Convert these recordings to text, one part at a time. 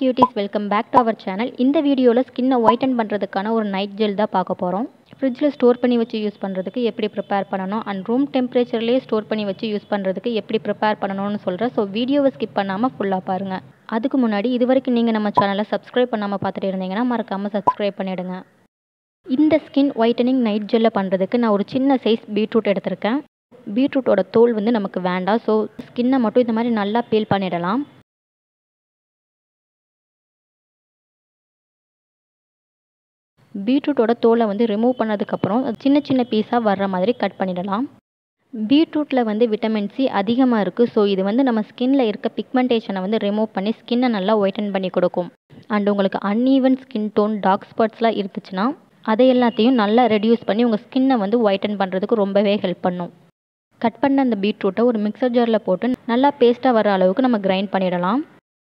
cuties, welcome back to our channel. இந்த வீடியோல ஸ்கின்னை ஒயிட்டன் பண்றதுக்கான ஒரு நைட் ஜெல் தான் பார்க்க போறோம். ஃப்ரிட்ஜ்ல ஸ்டோர் பண்ணி வச்சு யூஸ் பண்றதுக்கு எப்படி ப்ரிப்பேர் பண்ணனும் and ரூம் டெம்பரேச்சர்லயே ஸ்டோர் பண்ணி வச்சு யூஸ் பண்றதுக்கு எப்படி ப்ரிப்பேர் பண்ணனும்னு சொல்றேன். சோ வீடியோவை ஸ்கிப் பண்ணாம ஃபுல்லா பாருங்க. அதுக்கு முன்னாடி இதுவரைக்கும் நீங்க நம்ம சேனலை சப்ஸ்கிரைப் பண்ணாம பார்த்துட்டு இருந்தீங்கன்னா மறக்காம சப்ஸ்கிரைப் பண்ணிடுங்க. இந்த ஸ்கின் ஒயிட்டனிங் நைட் ஜெல்ல பண்றதுக்கு நான் ஒரு சின்ன சைஸ் பீட்ரூட் எடுத்திருக்கேன். பீட்ரூட்டோட தோல் வந்து நமக்கு வேண்டாம். ஸோ ஸ்கின்னை மட்டும் இந்த மாதிரி நல்லா பீல் பண்ணிடலாம். பீட்ரூட்டோட தோலை வந்து ரிமூவ் பண்ணதுக்கப்புறம் சின்ன சின்ன பீஸாக வர்ற மாதிரி கட் பண்ணிடலாம். பீட்ரூட்டில் வந்து விட்டமின் சி அதிகமாக இருக்குது. ஸோ இது வந்து நம்ம ஸ்கின்னில் இருக்க பிக்மெண்டேஷனை வந்து ரிமூவ் பண்ணி ஸ்கின்னை நல்லா ஒயிட்டன் பண்ணி கொடுக்கும். அண்ட் உங்களுக்கு அன்ஈவன் ஸ்கின் டோன் டார்க் ஸ்பாட்ஸ்லாம் இருந்துச்சுன்னா அதை எல்லாத்தையும் நல்லா ரெடியூஸ் பண்ணி உங்கள் ஸ்கின்னை வந்து ஒயிட்டன் பண்ணுறதுக்கு ரொம்பவே ஹெல்ப் பண்ணும். கட் பண்ண அந்த பீட்ரூட்டை ஒரு மிக்சர் ஜாரில் போட்டு நல்லா பேஸ்ட்டாக வர அளவுக்கு நம்ம கிரைண்ட் பண்ணிடலாம்.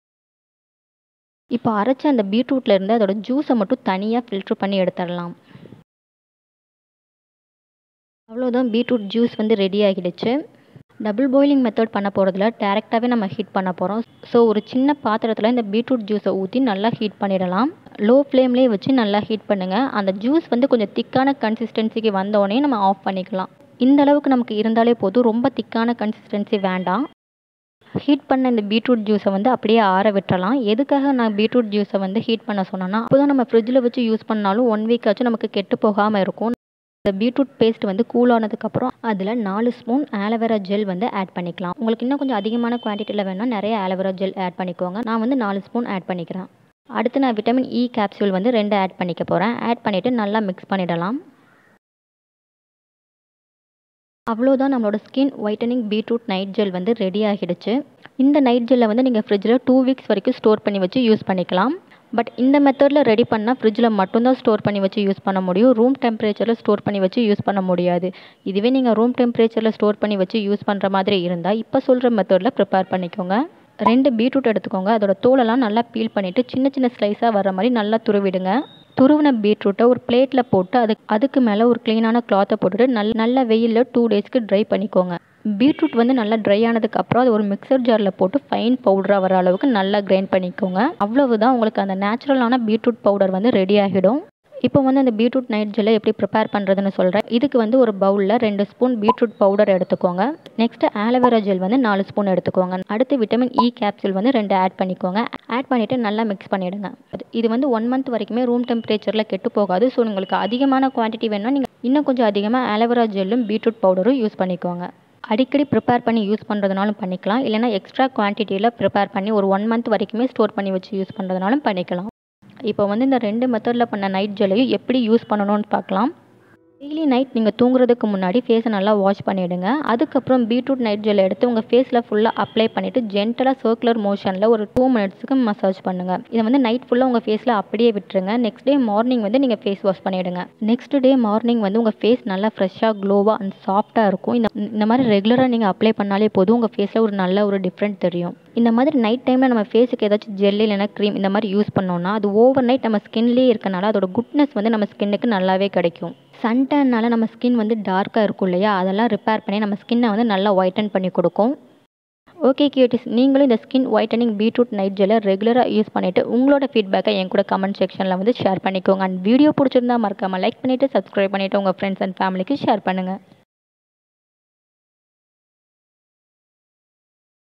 இப்போ அரைச்ச அந்த பீட்ரூட்டில் இருந்து அதோட ஜூஸை மட்டும் தனியாக ஃபில்ட்ரு பண்ணி எடுத்துடலாம். அவ்வளோதான், பீட்ரூட் ஜூஸ் வந்து ரெடி ஆகிடுச்சு. டபுள் பாயிலிங் மெத்தட் பண்ண போகிறதுல டேரெக்டாகவே நம்ம ஹீட் பண்ண போகிறோம். ஸோ ஒரு சின்ன பாத்திரத்தில் இந்த பீட்ரூட் ஜூஸை ஊற்றி நல்லா ஹீட் பண்ணிடலாம். லோ ஃப்ளேம்லேயே வச்சு நல்லா ஹீட் பண்ணுங்கள். அந்த ஜூஸ் வந்து கொஞ்சம் திக்கான கன்சிஸ்டன்சிக்கு வந்தோடனே நம்ம ஆஃப் பண்ணிக்கலாம். இந்த அளவுக்கு நமக்கு இருந்தாலே போதும், ரொம்ப திக்கான கன்சிஸ்டன்சி வேண்டாம். ஹீட் பண்ண இந்த பீட்ரூட் ஜூஸை வந்து அப்படியே ஆற விட்டுறலாம். எதுக்காக நான் பீட்ரூட் ஜூஸை வந்து ஹீட் பண்ண சொன்னேன்னா, அப்போ தான் நம்ம ஃப்ரிட்ஜில் வச்சு யூஸ் பண்ணாலும் 1 வீக் ஆச்சும் நமக்கு கெட்டு போகாமல் இருக்கும். இந்த பீட்ரூட் பேஸ்ட் வந்து கூல் ஆனதுக்கப்புறம் அதில் 4 ஸ்பூன் ஆலோவேரா ஜெல் வந்து ஆட் பண்ணிக்கலாம். உங்களுக்கு இன்னும் கொஞ்சம் அதிகமான குவான்டிட்டியில் வேணால் நிறைய ஆலோவேரா ஜெல் ஆட் பண்ணிக்கோங்க. நான் வந்து 4 ஸ்பூன் ஆட் பண்ணிக்கிறேன். அடுத்து நான் விட்டமின் இ கேப்சூல் வந்து 2 ஆட் பண்ணிக்க போகிறேன். ஆட் பண்ணிவிட்டு நல்லா மிக்ஸ் பண்ணிடலாம். அவ்வளோதான், நம்மளோட skin whitening beetroot night gel வந்து ரெடி ஆகிடுச்சு. இந்த நைட் ஜெல்லை வந்து நீங்கள் ஃப்ரிட்ஜில் 2 வீக்ஸ் வரைக்கும் ஸ்டோர் பண்ணி வச்சு யூஸ் பண்ணிக்கலாம். பட் இந்த மெத்தடில் ரெடி பண்ணால் ஃப்ரிட்ஜில் மட்டும்தான் ஸ்டோர் பண்ணி வச்சு யூஸ் பண்ண முடியும். ரூம் டெம்பரேச்சரில் ஸ்டோர் பண்ணி வச்சு யூஸ் பண்ண முடியாது. இதுவே நீங்கள் ரூம் டெம்பரேச்சரில் ஸ்டோர் பண்ணி வச்சு யூஸ் பண்ணுற மாதிரி இருந்தால் இப்போ சொல்கிற மெத்தடில் ப்ரிப்பேர் பண்ணிக்கோங்க. 2 பீட்ரூட் எடுத்துக்கோங்க. அதோட தோலெல்லாம் நல்லா பீல் பண்ணிவிட்டு சின்ன சின்ன ஸ்லைஸாக வர மாதிரி நல்லா துருவிடுங்க. துருவின பீட்ரூட்டை ஒரு பிளேட்டில் போட்டு அதுக்கு மேலே ஒரு க்ளீனான கிளாத்தை போட்டுட்டு நல்ல வெயிலில் 2 டேஸ்க்கு ட்ரை பண்ணிக்கோங்க. பீட்ரூட் வந்து நல்லா ட்ரை ஆனதுக்கப்புறம் அது ஒரு மிக்சர் ஜாரில் போட்டு ஃபைன் பவுடராக வர அளவுக்கு நல்லா கிரைண்ட் பண்ணிக்கோங்க. அவ்வளவுதான், உங்களுக்கு அந்த நேச்சுரலான பீட்ரூட் பவுடர் வந்து ரெடி ஆகிடும். இப்போ வந்து அந்த பீட்ரூட் நைட் ஜெல்லை எப்படி ப்ரிப்பேர் பண்ணுறதுன்னு சொல்கிறேன். இதுக்கு வந்து ஒரு பவுலில் 2 ஸ்பூன் பீட்ரூட் பவுடர் எடுத்துக்கோங்க. நெக்ஸ்ட்டு ஆலோவேரா ஜெல் வந்து 4 ஸ்பூன் எடுத்துக்கோங்க. அடுத்து விட்டமின் இ கேப்சூல் வந்து 2 ஆட் பண்ணிக்கோங்க. ஆட் பண்ணிவிட்டு நல்லா மிக்ஸ் பண்ணிவிடுங்க. இது வந்து 1 மந்த் வரைக்குமே ரூம் டெம்பரேச்சரில் கெட்டு போகாது. ஸோ உங்களுக்கு அதிகமான குவான்டிட்டி வேணும்னா நீங்கள் இன்னும் கொஞ்சம் அதிகமாக ஆலோவேரா ஜெல்லும் பீட்ரூட் பவுடரும் யூஸ் பண்ணிக்கோங்க. அடிக்கடி ப்ரிப்பேர் பண்ணி யூஸ் பண்ணுறதுனாலும் பண்ணிக்கலாம். இல்லைனா எக்ஸ்ட்ரா குவான்டிட்டியில் ப்ரிப்பேர் பண்ணி ஒரு 1 மந்த் வரைக்குமே ஸ்டோர் பண்ணி வச்சு யூஸ் பண்ணுறதுனாலும் பண்ணிக்கலாம். இப்போ வந்து இந்த 2 மெத்தடில் பண்ண நைட் ஜெல்லையும் எப்படி யூஸ் பண்ணணும்னு பார்க்கலாம். டெய்லி நைட் நீங்கள் தூங்குறதுக்கு முன்னாடி ஃபேஸை நல்லா வாஷ் பண்ணிவிடுங்க. அதுக்கப்புறம் பீட்ரூட் நைட் ஜெல்லை எடுத்து உங்கள் ஃபேஸில் ஃபுல்லாக அப்ளை பண்ணிவிட்டு ஜென்டலாக சர்க்குலர் மோஷனில் ஒரு 2 மினிட்ஸுக்கு மசாஜ் பண்ணுங்கள். இதை வந்து நைட் ஃபுல்லாக உங்கள் ஃபேஸில் அப்படியே விட்டுருங்க. நெக்ஸ்ட் டே மார்னிங் வந்து நீங்கள் ஃபேஸ் வாஷ் பண்ணிவிடுங்க. நெக்ஸ்ட் டே மார்னிங் வந்து உங்கள் ஃபேஸ் நல்லா ஃப்ரெஷ்ஷாக க்ளோவாக அண்ட் சாஃப்டாக இருக்கும். இந்த மாதிரி ரெகுலராக நீங்கள் அப்ளை பண்ணாலே போதும், உங்கள் ஃபேஸில் ஒரு நல்ல ஒரு டிஃப்ரெண்ட் தெரியும். இந்த மாதிரி நைட் டைமில் நம்ம ஃபேஸுக்கு ஏதாச்சும் ஜெல் இல்லைனா க்ரீம் இந்த மாதிரி யூஸ் பண்ணோம்னா அது ஓவர் நைட் நம்ம ஸ்கின்லேயே இருக்கனால அதோட குட்னஸ் வந்து நம்ம ஸ்கின்னுக்கு நல்லாவே கிடைக்கும். சன்டேன்னால நம்ம ஸ்கின் வந்து டார்க்காக இருக்கும் இல்லையா, அதெல்லாம் ரிப்பேர் பண்ணி நம்ம ஸ்கின்னை வந்து நல்லா ஒயிட்டன் பண்ணி கொடுக்கும். ஓகே கியூட்டிஸ், நீங்களும் இந்த ஸ்கின் ஒயிட்டனிங் பீட்ரூட் நைட் ஜெல்லை ரெகுலராக யூஸ் பண்ணிவிட்டு உங்களோட ஃபீட்பேக்கை என் கூட கமெண்ட் செக்ஷனில் வந்து ஷேர் பண்ணிக்கோங்க. அண்ட் வீடியோ பிடிச்சிருந்தா மறக்காமல் லைக் பண்ணிவிட்டு சப்ஸ்கிரைப் பண்ணிவிட்டு உங்கள் ஃப்ரெண்ட்ஸ் அண்ட் ஃபேமிலிக்கு ஷேர் பண்ணுங்கள்.